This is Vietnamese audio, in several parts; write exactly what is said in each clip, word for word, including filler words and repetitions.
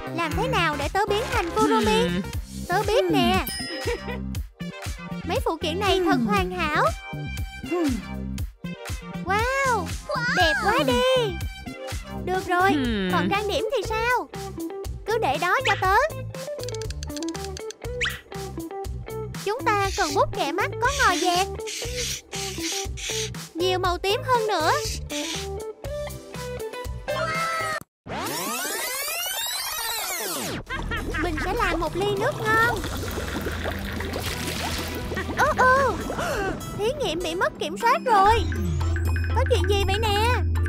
Làm thế nào để tớ biến thành Kurumi? Tớ biết nè. Mấy phụ kiện này thật hoàn hảo. Wow, đẹp quá đi. Được rồi, còn trang điểm thì sao? Cứ để đó cho tớ. Chúng ta cần bút kẻ mắt có ngòi dẹt, nhiều màu tím hơn nữa. Mình sẽ làm một ly nước ngon. Ô ô, thí nghiệm bị mất kiểm soát rồi. Có chuyện gì vậy nè?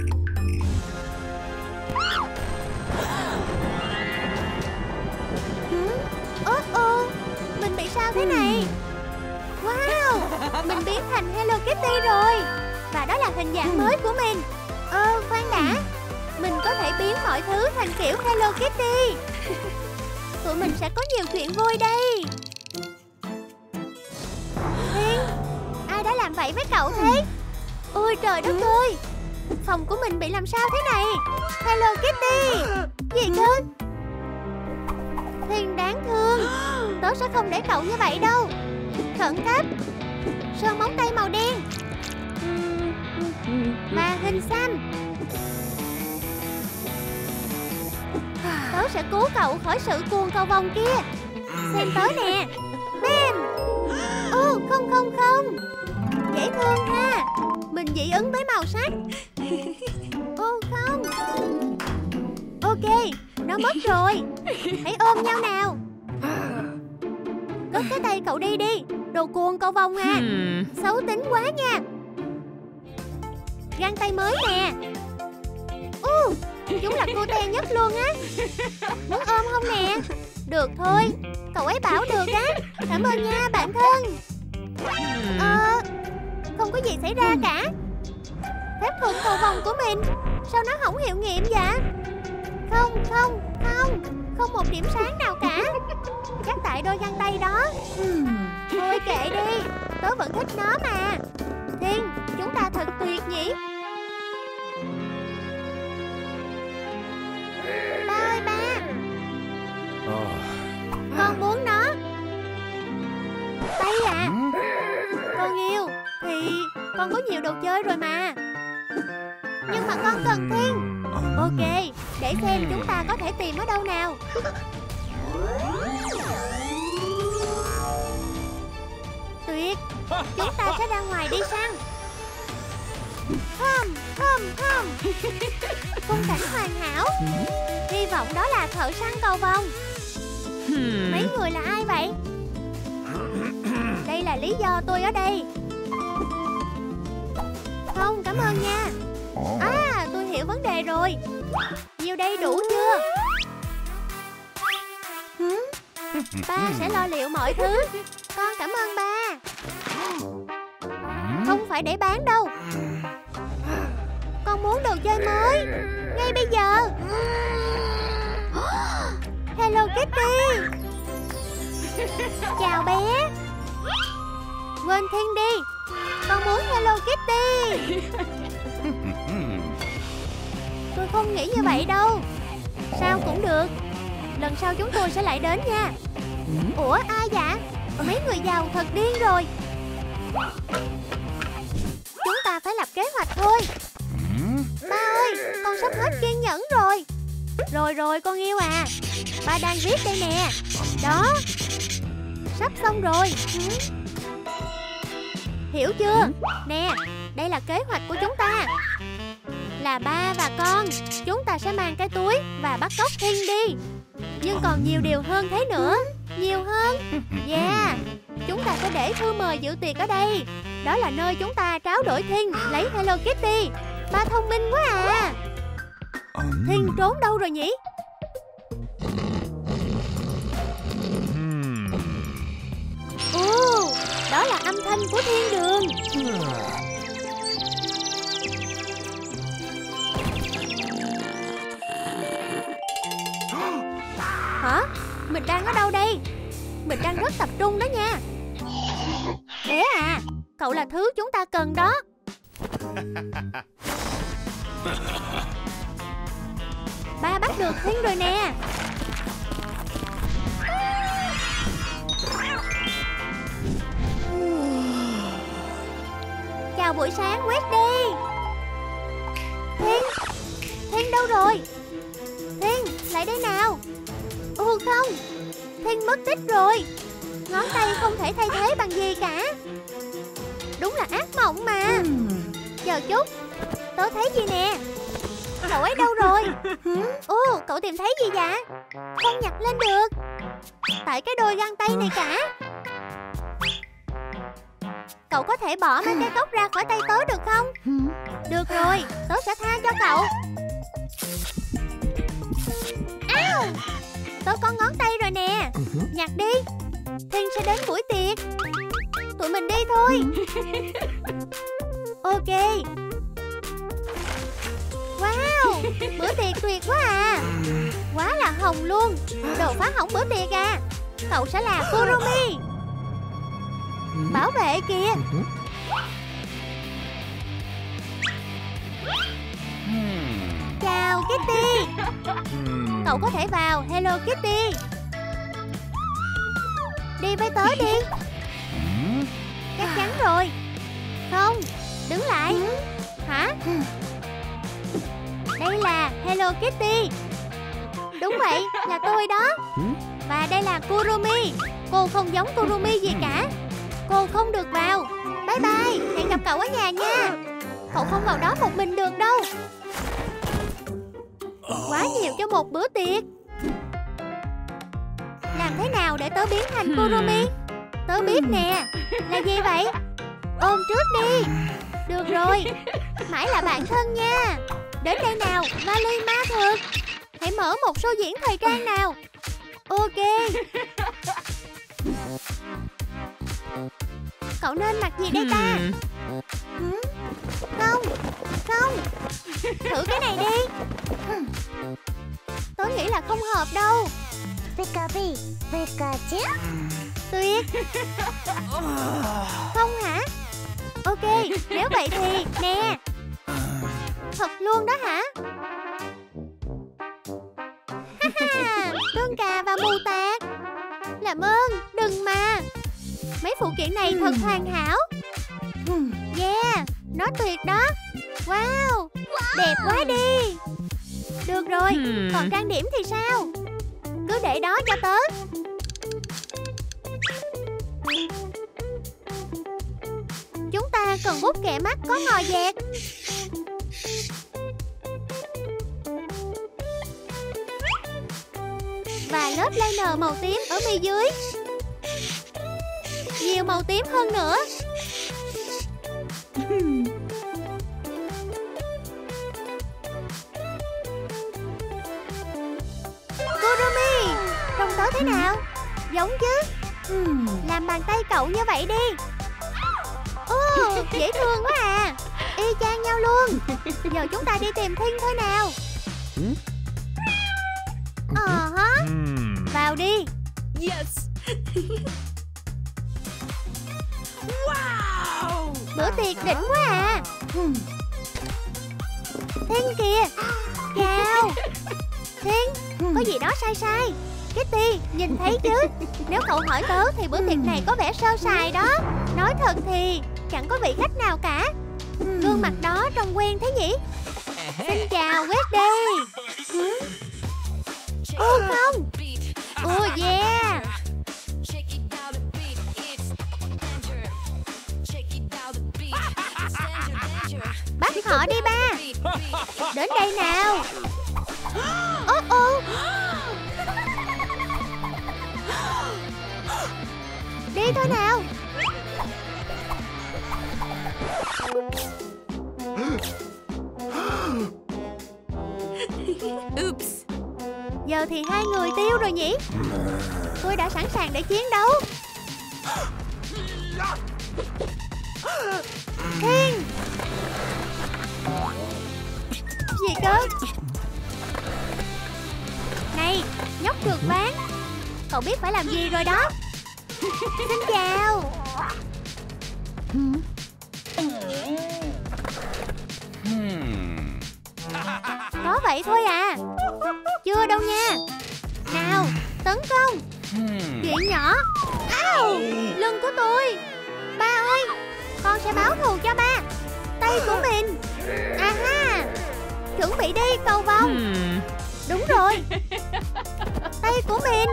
Ô ô, mình bị sao thế này? Wow, mình biến thành Hello Kitty rồi. Và đó là hình dạng mới của mình. Ơ, khoan đã. Mình có thể biến mọi thứ thành kiểu Hello Kitty. Tụi mình sẽ có nhiều chuyện vui đây. Thiên, ai đã làm vậy với cậu thế? Ôi trời đất ơi, phòng của mình bị làm sao thế này? Hello Kitty. Gì cơ? Thiên đáng thương. Tớ sẽ không để cậu như vậy đâu. Khẩn cấp, sơn móng tay màu đen và hình xăm. Tớ sẽ cứu cậu khỏi sự cuồng cầu vồng kia. Xem tớ nè. Bam. Ô không không không, dễ thương ha. Mình dị ứng với màu sắc. Ô không. Ok, nó mất rồi. Hãy ôm nhau nào. Cất cái tay cậu đi đi, đồ cuồng cầu vồng à. Xấu tính quá nha. Găng tay mới nè. uh, Chúng là cute nhất luôn á. Muốn ôm không nè? Được thôi, cậu ấy bảo được á. Cảm ơn nha bạn thân. Ờ, không có gì xảy ra cả. Phép thuật cầu vồng của mình sao nó không hiệu nghiệm vậy? Không, không, không, không một điểm sáng nào cả. Chắc tại đôi găng tay đó. Thôi kệ đi, tớ vẫn thích nó mà. Thiên, chúng ta thật tuyệt nhỉ. Ba ơi ba, con muốn nó. Tay à? Con yêu thì con có nhiều đồ chơi rồi mà. Nhưng mà con cần Thiên. Ok, để xem chúng ta có thể tìm ở đâu nào. Tuyệt, chúng ta sẽ ra ngoài đi săn. Không, không, không. Khung cảnh hoàn hảo. Hy vọng đó là thợ săn cầu vồng. Mấy người là ai vậy? Đây là lý do tôi ở đây. Không, cảm ơn nha. À, tôi hiểu vấn đề rồi. Nhiều đây đủ chưa? Ba sẽ lo liệu mọi thứ. Con cảm ơn ba. Không phải để bán đâu. Con muốn đồ chơi mới ngay bây giờ. Hello Kitty. Chào bé. Quên Thiên đi. Con muốn Hello Kitty. Tôi không nghĩ như vậy đâu. Sao cũng được. Lần sau chúng tôi sẽ lại đến nha. Ủa ai dạ? Mấy người giàu thật điên rồi. Chúng ta phải lập kế hoạch thôi. Ba ơi, con sắp hết kiên nhẫn rồi. Rồi rồi con yêu à. Ba đang viết đây nè. Đó, sắp xong rồi. Hiểu chưa? Nè, đây là kế hoạch của chúng ta. Là ba và con. Chúng ta sẽ mang cái túi và bắt cóc Thiên đi. Nhưng còn nhiều điều hơn thế nữa. Nhiều hơn. Yeah, chúng ta sẽ để thư mời dự tiệc ở đây. Đó là nơi chúng ta tráo đổi Thiên lấy Hello Kitty. Ba thông minh quá à. Thiên trốn đâu rồi nhỉ? Ồ, đó là âm thanh của thiên đường. Hả? Mình đang ở đâu đây? Mình đang rất tập trung đó nha. Bé à, cậu là thứ chúng ta cần đó. Ba bắt được Thiên rồi nè. buổi sáng, Wednesday. Thiên, Thiên đâu rồi? Thiên, lại đây nào. Ồ không, Thiên mất tích rồi. Ngón tay không thể thay thế bằng gì cả. Đúng là ác mộng mà. Chờ chút, tớ thấy gì nè. Cậu ấy đâu rồi? Ồ, cậu tìm thấy gì vậy? Không nhặt lên được. Tại cái đôi găng tay này cả. Cậu có thể bỏ mấy cái tóc ra khỏi tay tớ được không? Được rồi, tớ sẽ tha cho cậu. Ao! Tớ có ngón tay rồi nè. Nhặt đi. Thiên sẽ đến buổi tiệc. Tụi mình đi thôi. Ok. Wow, bữa tiệc tuyệt quá à. Quá là hồng luôn. Đồ phá hỏng bữa tiệc à. Cậu sẽ là Kurumi. Bảo vệ kìa. Chào Kitty. Cậu có thể vào. Hello Kitty. Đi với tớ đi. Chắc chắn rồi. Không, đứng lại. Hả? Đây là Hello Kitty. Đúng vậy, là tôi đó. Và đây là Kurumi. Cô không giống Kurumi gì cả. Cô không được vào. Bye bye, hẹn gặp cậu ở nhà nha. Cậu không vào đó một mình được đâu. Quá nhiều cho một bữa tiệc. Làm thế nào để tớ biến thành Kurumi? Tớ biết nè. Là gì vậy? Ôm trước đi. Được rồi, mãi là bạn thân nha. Đến đây nào, vali ma thực. Hãy mở một show diễn thời trang nào. Ok. Cậu nên mặc gì đây ta? Không, không. Thử cái này đi. Tớ nghĩ là không hợp đâu. Pikachu, Pikachu. Tuyệt. Không hả? Ok, nếu vậy thì nè. Thật luôn đó hả? Tương cà và mù tạt. Làm ơn, đừng mà. Mấy phụ kiện này thật hoàn hảo. Yeah, nó tuyệt đó. Wow, đẹp quá đi. Được rồi, còn trang điểm thì sao? Cứ để đó cho tớ. Chúng ta cần bút kẻ mắt có ngòi dẹt. Và lớp liner màu tím ở mi dưới. Nhiều màu tím hơn nữa. Kurumi, trông tớ thế nào? Giống chứ? Làm bàn tay cậu như vậy đi. Ồ, dễ thương quá à. Y chang nhau luôn. Giờ chúng ta đi tìm Thiên thôi nào. Ờ hả? Vào đi. Yes. Wow. Bữa tiệc đỉnh quá à. Thiên kìa. Chào. Thiên, có gì đó sai sai. Kitty, nhìn thấy chứ? Nếu cậu hỏi tớ thì bữa tiệc này có vẻ sơ sài đó. Nói thật thì chẳng có vị khách nào cả. Gương mặt đó trông quen thế nhỉ? Xin chào Wednesday. Ô không. Ồ yeah. Bắt họ đi ba. Đến đây nào. Ô ô. Đi thôi nào. Oops. Giờ thì hai người tiêu rồi nhỉ? Tôi đã sẵn sàng để chiến đấu. Thiên. Gì cơ? Này, nhóc trượt ván. Cậu biết phải làm gì rồi đó. Xin chào. Có vậy thôi à? Chưa đâu nha. Nào, tấn công. Chuyện nhỏ. Ow, lưng của tôi. Ba ơi, con sẽ báo thù cho ba. tay của mình. À ha, chuẩn bị đi cầu vồng. Đúng rồi, tay của mình.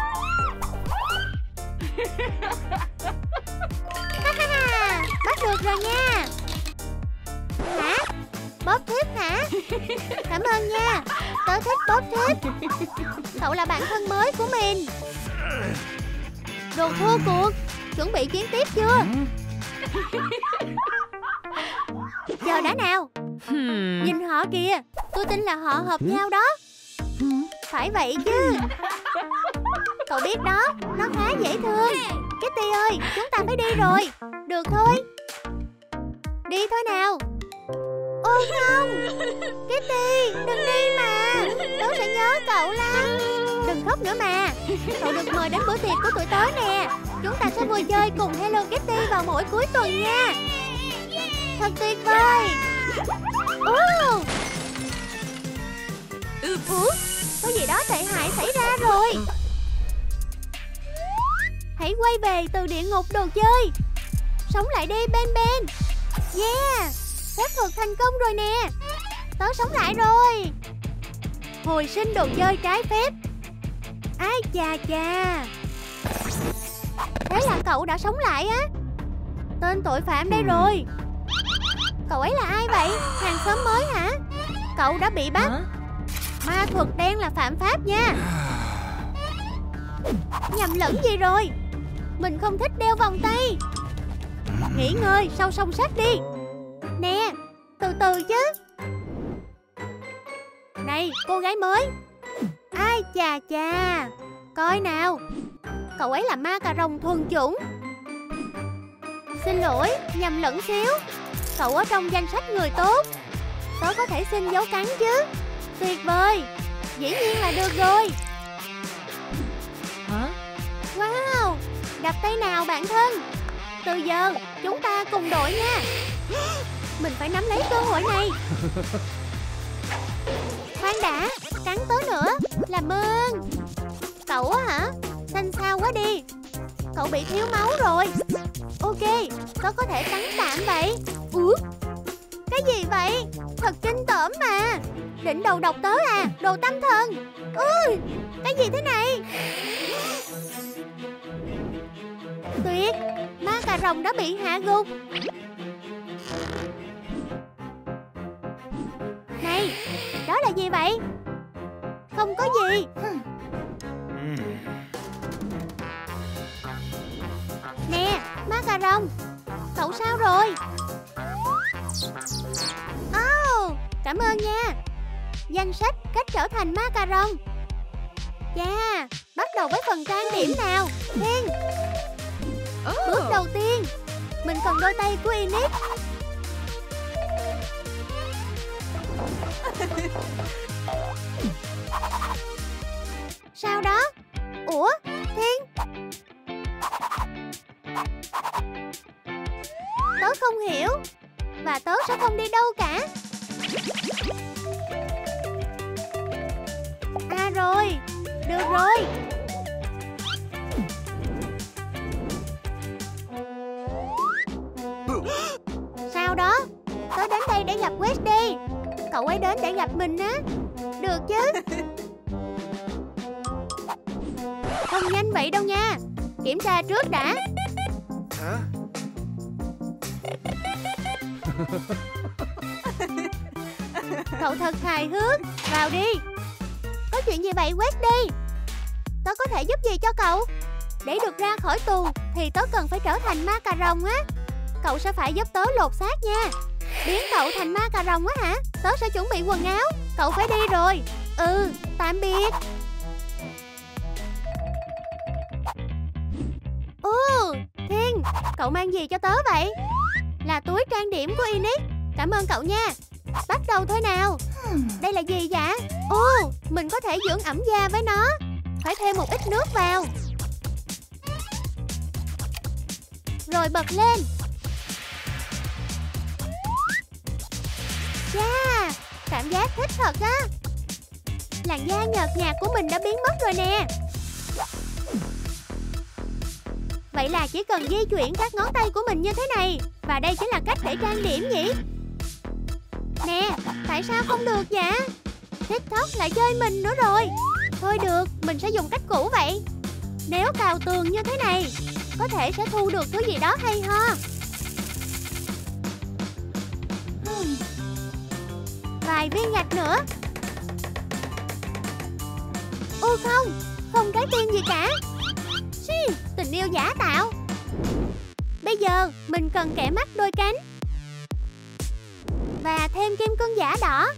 Ha ha ha, bắt được rồi nha. Hả? Bóp tiếp hả? Cảm ơn nha, tớ thích bóp tiếp. Cậu là bạn thân mới của mình. Đồ thua cuộc, chuẩn bị chiến tiếp chưa? Chờ đã nào. Nhìn họ kìa, tôi tin là họ hợp nhau đó. Phải vậy chứ. Cậu biết đó, nó khá dễ thương. Kitty ơi, chúng ta phải đi rồi. Được thôi, đi thôi nào. Ôi không, Kitty, đừng đi mà. Tớ sẽ nhớ cậu lắm. Đừng khóc nữa mà. Cậu được mời đến bữa tiệc của tụi tớ nè. Chúng ta sẽ vui chơi cùng Hello Kitty vào mỗi cuối tuần nha. Thật tuyệt vời. Ủa, Ủa? Có gì đó tệ hại xảy ra rồi. Hãy quay về từ địa ngục đồ chơi. Sống lại đi Ben Ben. Yeah, phép thuật thành công rồi nè. Tớ sống lại rồi. Hồi sinh đồ chơi trái phép. Ai chà chà. Thế là cậu đã sống lại á. Tên tội phạm đây rồi. Cậu ấy là ai vậy? Hàng xóm mới hả? Cậu đã bị bắt. Ma thuật đen là phạm pháp nha. Nhầm lẫn gì rồi? Mình không thích đeo vòng tay. Nghỉ ngơi sau song sắt đi. Nè, từ từ chứ. Này, cô gái mới. Ai chà chà. Coi nào. Cậu ấy là ma cà rồng thuần chủng. Xin lỗi, nhầm lẫn xíu. Cậu ở trong danh sách người tốt. Tớ có thể xin dấu cắn chứ. Tuyệt vời. Dĩ nhiên là được rồi. Hả? Wow, đặt tay nào bạn thân. Từ giờ chúng ta cùng đội nha. Mình phải nắm lấy cơ hội này. Khoan đã, cắn tớ nữa. Làm ơn. Cậu á hả? Xanh xao quá đi. Cậu bị thiếu máu rồi. Ok, tớ có thể cắn tạm vậy. Ủa? Cái gì vậy? Thật kinh tởm mà. Định đầu độc tớ à? Đồ tâm thần. Ui, cái gì thế này? Tuyệt, ma cà rồng đã bị hạ gục. Này, đó là gì vậy? Không có gì. Nè, ma cà rồng, cậu sao rồi? Oh, cảm ơn nha. Danh sách cách trở thành ma cà rồng. Chà, bắt đầu với phần trang điểm nào. Thiên. Bước đầu tiên, mình cần đôi tay của Enix. Sau đó, ủa, Thiên. Tớ không hiểu. Và tớ sẽ không đi đâu cả. À rồi, được rồi. Sau đó, tớ đến đây để gặp Wednesday. Cậu ấy đến để gặp mình á. Được chứ? Không nhanh vậy đâu nha. Kiểm tra trước đã. Hả? Cậu thật hài hước. Vào đi. Có chuyện gì vậy Wednesday? Tớ có thể giúp gì cho cậu? Để được ra khỏi tù thì tớ cần phải trở thành ma cà rồng á. Cậu sẽ phải giúp tớ lột xác nha. Biến cậu thành ma cà rồng á hả? Tớ sẽ chuẩn bị quần áo. Cậu phải đi rồi. Ừ, tạm biệt. Ồ, Thiên, cậu mang gì cho tớ vậy? Là túi trang điểm của Enix. Cảm ơn cậu nha. Bắt đầu thôi nào. Đây là gì vậy? Ồ, mình có thể dưỡng ẩm da với nó. Phải thêm một ít nước vào. Rồi bật lên. Chà, cảm giác thích thật á. Làn da nhợt nhạt của mình đã biến mất rồi nè. Vậy là chỉ cần di chuyển các ngón tay của mình như thế này. Và đây chính là cách để trang điểm nhỉ? Nè, tại sao không được vậy? TikTok lại chơi mình nữa rồi. Thôi được, mình sẽ dùng cách cũ vậy. Nếu cào tường như thế này, có thể sẽ thu được thứ gì đó hay ho. Vài viên gạch nữa. Ôi không, không trái tim gì cả. Xì, tình yêu giả tạo. Bây giờ mình cần kẻ mắt đôi cánh và thêm kim cương giả đỏ.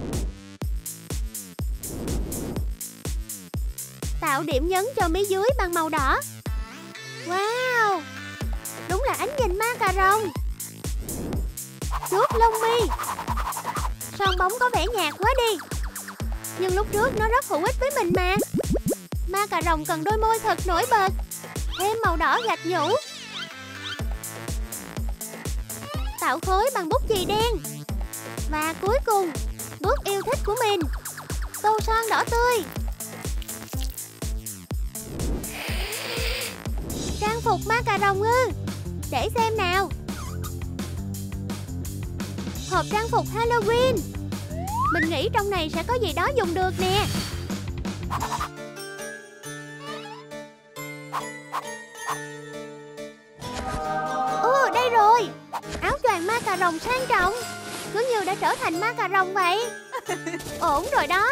Tạo điểm nhấn cho mí dưới bằng màu đỏ. Wow, đúng là ánh nhìn ma cà rồng. Chuốt lông mi. Son bóng có vẻ nhạt quá đi, nhưng lúc trước nó rất hữu ích với mình mà. Ma cà rồng cần đôi môi thật nổi bật. Thêm màu đỏ gạch nhũ. Tạo khối bằng bút chì đen. Và cuối cùng, bước yêu thích của mình, tô son đỏ tươi. Trang phục ma cà rồng ư? Để xem nào. Hộp trang phục Halloween. Mình nghĩ trong này sẽ có gì đó dùng được nè. Ồ, đây rồi. Áo choàng ma cà rồng sang trọng, cứ như đã trở thành ma cà rồng vậy. Ổn rồi đó.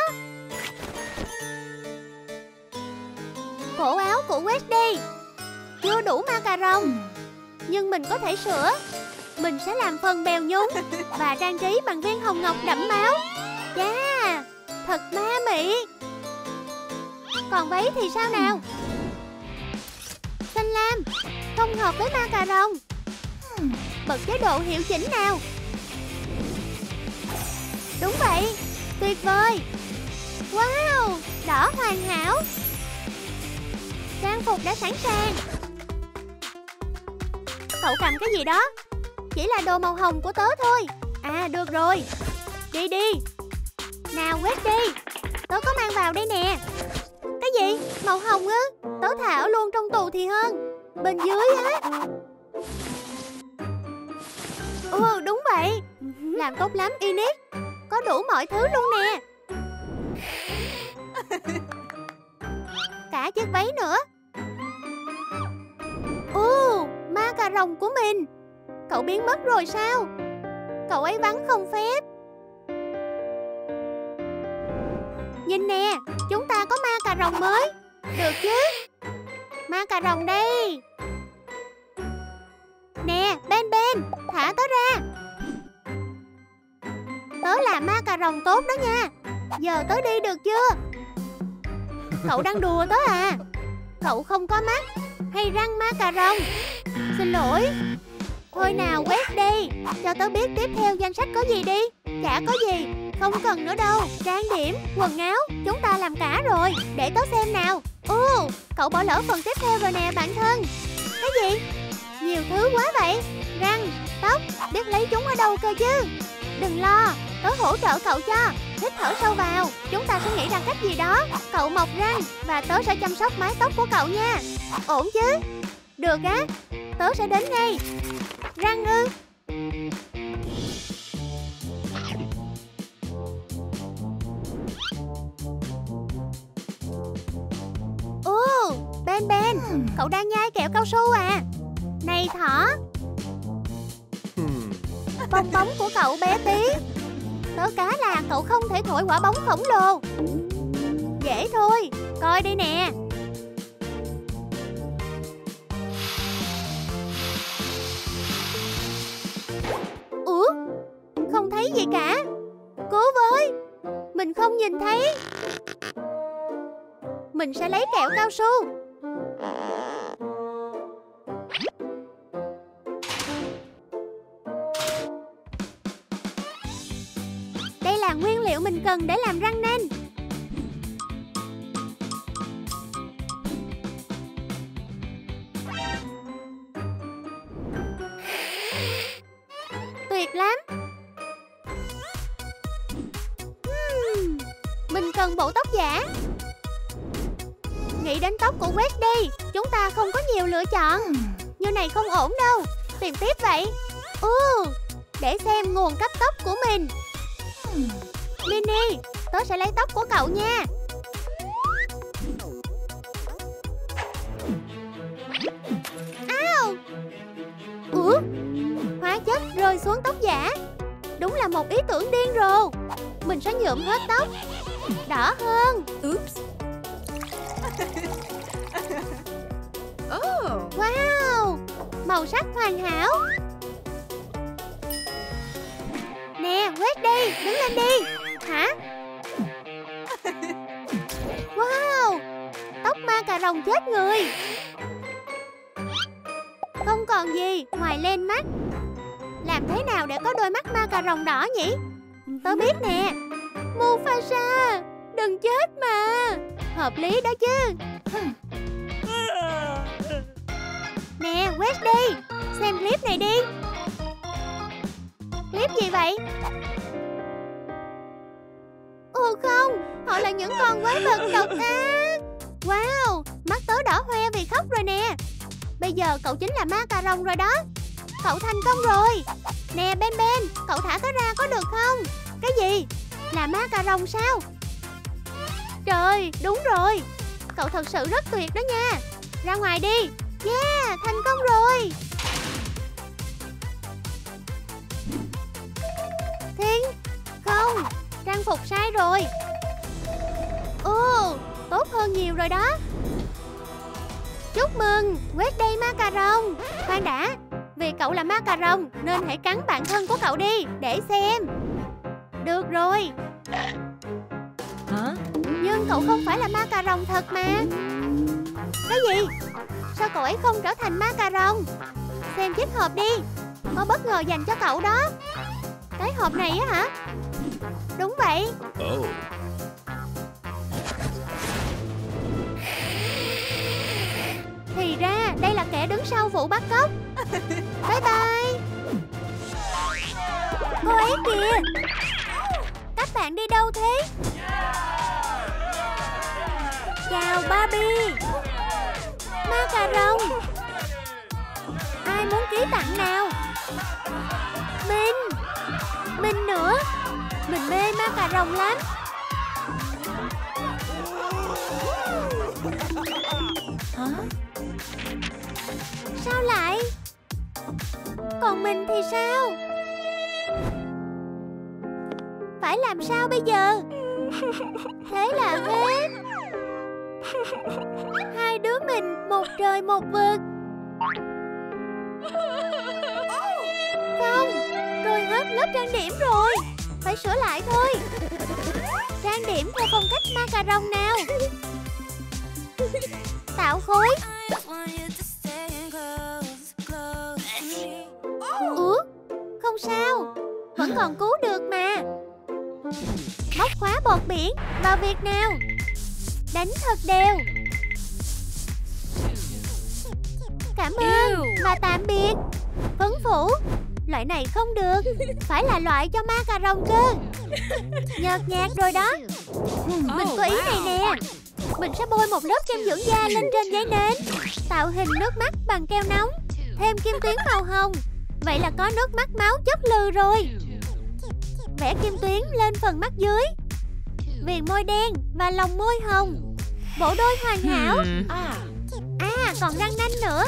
Cổ áo của Wednesday chưa đủ ma cà rồng, nhưng mình có thể sửa. Mình sẽ làm phần bèo nhúng và trang trí bằng viên hồng ngọc đẫm máu. Chà, thật ma mị. Còn váy thì sao nào? Xanh lam, không hợp với ma cà rồng. Bật chế độ hiệu chỉnh nào. Đúng vậy, tuyệt vời. Wow, đỏ hoàn hảo. Trang phục đã sẵn sàng. Cậu cầm cái gì đó? Chỉ là đồ màu hồng của tớ thôi. À, được rồi. Đi đi. Nào quét đi. Tớ có mang vào đây nè. Cái gì? Màu hồng ư? Tớ thả luôn trong tù thì hơn. Bên dưới á. Ừ, đúng vậy. Làm tốt lắm Inic. Có đủ mọi thứ luôn nè. Cả chiếc váy nữa. Ồ, ma cà rồng của mình. Cậu biến mất rồi sao? Cậu ấy vắng không phép. Nhìn nè, chúng ta có ma cà rồng mới. Được chứ? Ma cà rồng đây. Nè, Ben Ben, thả tớ ra. Tớ là ma cà rồng tốt đó nha. Giờ tớ đi được chưa? Cậu đang đùa tớ à? Cậu không có mắt hay răng ma cà rồng. Xin lỗi. Thôi nào quét đi. Cho tớ biết tiếp theo danh sách có gì đi. Chả có gì. Không cần nữa đâu. Trang điểm, quần áo, chúng ta làm cả rồi. Để tớ xem nào. Ồ, cậu bỏ lỡ phần tiếp theo rồi nè bạn thân. Cái gì? Nhiều thứ quá vậy. Răng, tóc, biết lấy chúng ở đâu cơ chứ. Đừng lo, tớ hỗ trợ cậu cho. Hít thở sâu vào. Chúng ta sẽ nghĩ ra cách gì đó. Cậu mọc răng và tớ sẽ chăm sóc mái tóc của cậu nha. Ổn chứ? Được á. Tớ sẽ đến ngay. Răng ư? Ồ, Ben Ben, cậu đang nhai kẹo cao su à? Này thỏ. Bong bóng của cậu bé tí. Tớ cá là cậu không thể thổi quả bóng khổng lồ. Dễ thôi, coi đây nè. Ủa, không thấy gì cả. Cố với. Mình không nhìn thấy. Mình sẽ lấy kẹo cao su. Đây là nguyên liệu mình cần để làm răng nanh. Tuyệt lắm. uhm, Mình cần bộ tóc giả. Nghĩ đến tóc của West đi. Chúng ta không có nhiều lựa chọn. Như này không ổn đâu. Tìm tiếp vậy. Ồ, để xem nguồn cấp tóc của mình. Minnie, tớ sẽ lấy tóc của cậu nha. Ao! Ủa? Hóa chất rơi xuống tóc giả. Đúng là một ý tưởng điên rồ. Mình sẽ nhuộm hết tóc đỏ hơn. Oops. Oh. Wow, màu sắc hoàn hảo. Nè, quét đi, đứng lên đi. Hả? Wow, tóc ma cà rồng chết người. Không còn gì ngoài lên mắt. Làm thế nào để có đôi mắt ma cà rồng đỏ nhỉ? Tớ biết nè. Mufasa, đừng chết mà. Hợp lý đó chứ. Nè, quét đi. Xem clip này đi. Clip gì vậy? Ồ không, họ là những con quái vật độc ác. Wow, mắt tớ đỏ hoe vì khóc rồi nè. Bây giờ cậu chính là ma cà rồng rồi đó. Cậu thành công rồi. Nè Ben Ben, cậu thả tớ ra có được không? Cái gì? Là ma cà rồng sao? Trời, đúng rồi. Cậu thật sự rất tuyệt đó nha. Ra ngoài đi. Yeah, thành công rồi. Thiên, không, trang phục sai rồi. Ồ, tốt hơn nhiều rồi đó. Chúc mừng, quét đây ma cà rồng. Khoan đã, vì cậu là ma cà rồng nên hãy cắn bạn thân của cậu đi để xem. Được rồi. Hả? Nhưng cậu không phải là ma cà rồng thật mà. Cái gì? Sao cậu ấy không trở thành ma cà rồng? Xem chiếc hộp đi. Có bất ngờ dành cho cậu đó. Cái hộp này á hả? Đúng vậy. Oh. Thì ra đây là kẻ đứng sau vụ bắt cóc. Bye bye. Cô ấy kìa. Các bạn đi đâu thế? Chào Barbie. Ma cà rồng. Ai muốn ký tặng nào? Mình. Mình nữa. Mình mê ma cà rồng lắm. Hả? Sao lại? Còn mình thì sao? Phải làm sao bây giờ? Thế là hết. Hai đứa mình một trời một vực. Không, rồi hết lớp trang điểm rồi. Phải sửa lại thôi. Trang điểm theo phong cách ma cà rồng nào. Tạo khối. Ủa, không sao. Vẫn còn cứu được mà. Móc khóa bọt biển. Vào việc nào. Đánh thật đều. Cảm ơn và tạm biệt. Phấn phủ. Loại này không được. Phải là loại cho ma cà rồng cơ. Nhợt nhạt rồi đó. Mình có ý này nè. Mình sẽ bôi một lớp kem dưỡng da lên trên giấy nến. Tạo hình nước mắt bằng keo nóng. Thêm kim tuyến màu hồng. Vậy là có nước mắt máu chất lừ rồi. Vẽ kim tuyến lên phần mắt dưới. Viền môi đen và lòng môi hồng. Bộ đôi hoàn hảo. À, còn răng nanh nữa.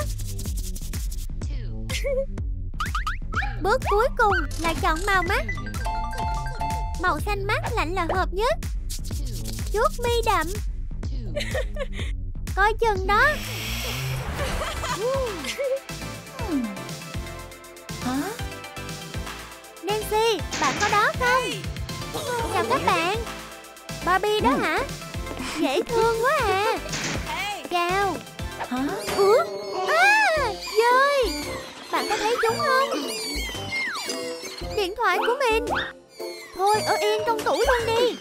Bước cuối cùng là chọn màu mắt. Màu xanh mắt lạnh là hợp nhất. Chuốt mi đậm. Coi chừng đó. Hả? Nancy, bạn có đó không? Chào các bạn. Barbie đó hả? Dễ thương quá à. Chào. Hả? Ủa? À, dơi. Bạn có thấy chúng không? Điện thoại của mình. Thôi ở yên trong tủ luôn đi.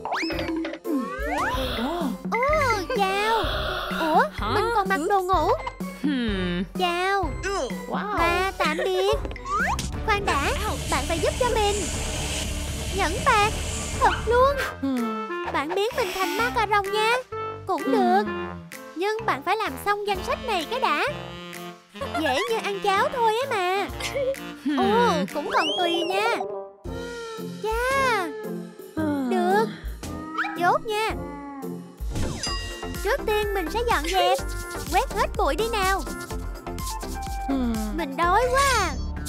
Ồ, chào. Ủa, mình còn mặc đồ ngủ. Chào. Và tạm biệt. Khoan đã, bạn phải giúp cho mình. Nhẫn bạc. Thật luôn. Bạn biến mình thành ma cà rồng nha. Cũng được. Nhưng bạn phải làm xong danh sách này cái đã. Dễ như ăn cháo thôi ấy mà. Ồ, cũng còn tùy nha. Chà, chốt nha. Trước tiên mình sẽ dọn dẹp, quét hết bụi đi nào. Mình đói quá à.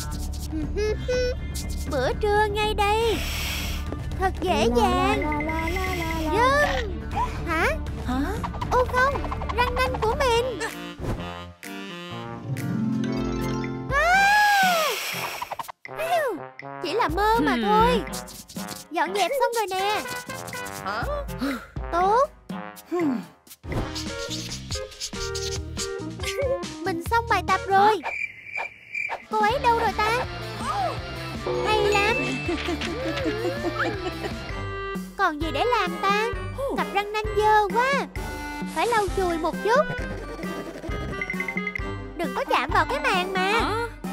Bữa trưa ngay đây. Thật dễ dàng. Dừng. Hả? Hả? Ô không, răng nanh của mình. À! Chỉ là mơ mà thôi. Dọn dẹp xong rồi nè. Tốt. Mình xong bài tập rồi. Cô ấy đâu rồi ta? Hay lắm. Còn gì để làm ta? Cặp răng nanh dơ quá. Phải lau chùi một chút. Đừng có chạm vào cái màn mà.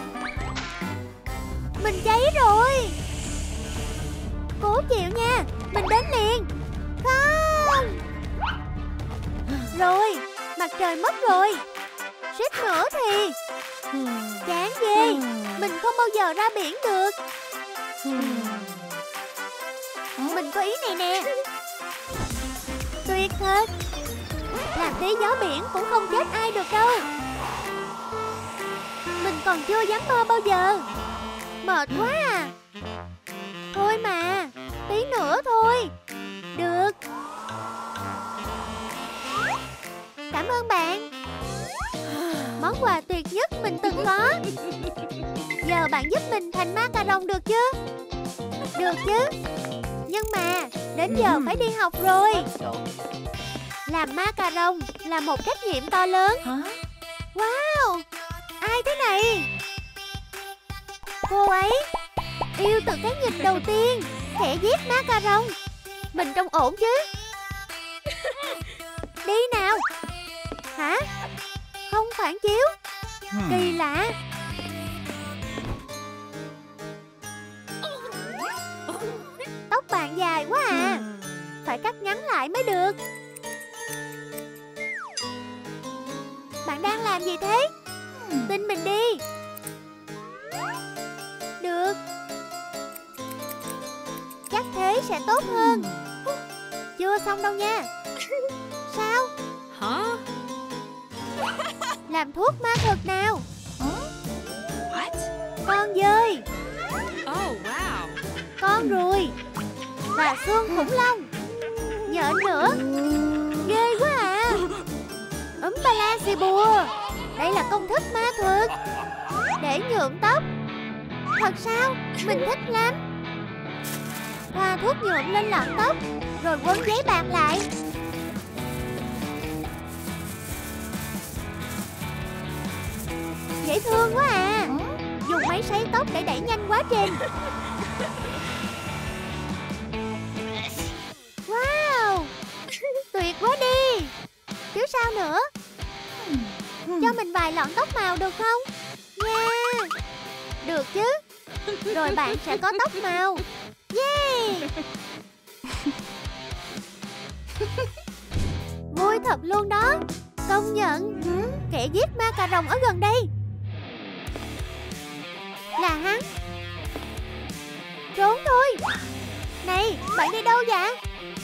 Mình cháy rồi. Cố chịu nha. Mình đến liền. Không. Rồi, mặt trời mất rồi. Suýt nữa thì chán ghê. Mình không bao giờ ra biển được. Mình có ý này nè. Tuyệt thật. Làm tí gió biển cũng không chết ai được đâu. Mình còn chưa dám mơ bao giờ. Mệt quá à. Thôi mà, tí nữa thôi. Được. Cảm ơn bạn. Món quà tuyệt nhất mình từng có. Giờ bạn giúp mình thành macaron được chứ? Được chứ. Nhưng mà đến giờ phải đi học rồi. Làm macaron là một trách nhiệm to lớn. Wow, ai thế này? Cô ấy yêu từ cái nhìn đầu tiên. Khẽ viết macaron. Mình trông ổn chứ? Đi nào. Hả? Không phản chiếu. Kỳ lạ. Tóc bạn dài quá à. Phải cắt ngắn lại mới được. Bạn đang làm gì thế? Tin mình đi. Được. Chắc thế sẽ tốt hơn. Chưa xong đâu nha. Sao? Hả? Làm thuốc ma thuật nào. What? Con dơi. Oh wow. Con ruồi. Và xương khủng long. Nhện nữa. Ghê quá à. Úm ba la xì bùa. Đây là công thức ma thuật. Để nhuộm tóc. Thật sao? Mình thích lắm. Thoa thuốc nhuộm lên lọn tóc. Rồi quấn giấy bạc lại. Dễ thương quá à. Dùng máy sấy tóc để đẩy nhanh quá trình. Wow, tuyệt quá đi. Chứ sao nữa. Cho mình vài lọn tóc màu được không? Nha. Được chứ. Rồi bạn sẽ có tóc màu. Yeah. Vui thật luôn đó. Công nhận. Kẻ giết macaron ở gần đây. Là hắn. Trốn thôi. Này, bạn đi đâu vậy?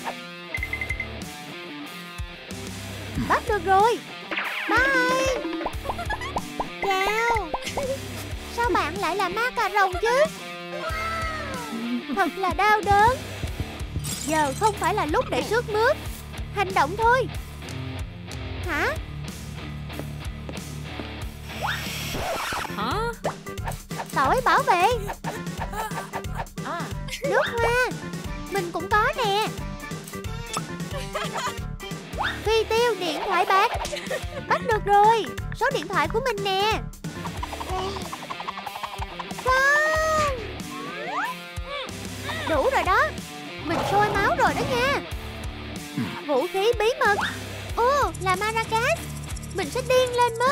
Bắt được rồi. Bye. Chào. Sao bạn lại là macaron chứ? Thật là đau đớn. Giờ không phải là lúc để sướt mướt. Hành động thôi. Hả? Hả? Tỏi bảo vệ. Nước hoa. Mình cũng có nè. Phi tiêu điện thoại bạc. Bắt được rồi. Số điện thoại của mình nè. Không. Đủ rồi đó. Mình sôi máu rồi đó nha. Vũ khí bí mật. Ồ, là maracas. Mình sẽ điên lên mất.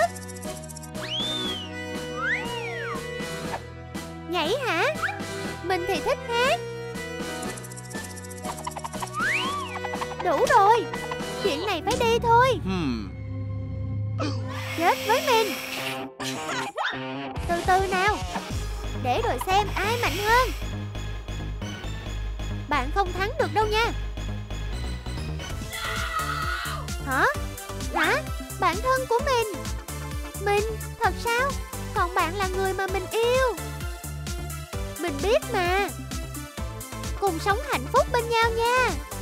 Nhảy hả? Mình thì thích hát. Đủ rồi. Chuyện này phải đi thôi. Chết với mình. Từ từ nào. Để rồi xem ai mạnh hơn. Bạn không thắng được đâu nha. bạn thân của mình. Mình? Thật sao? Còn bạn là người mà mình yêu. Mình biết mà. Cùng sống hạnh phúc bên nhau nha.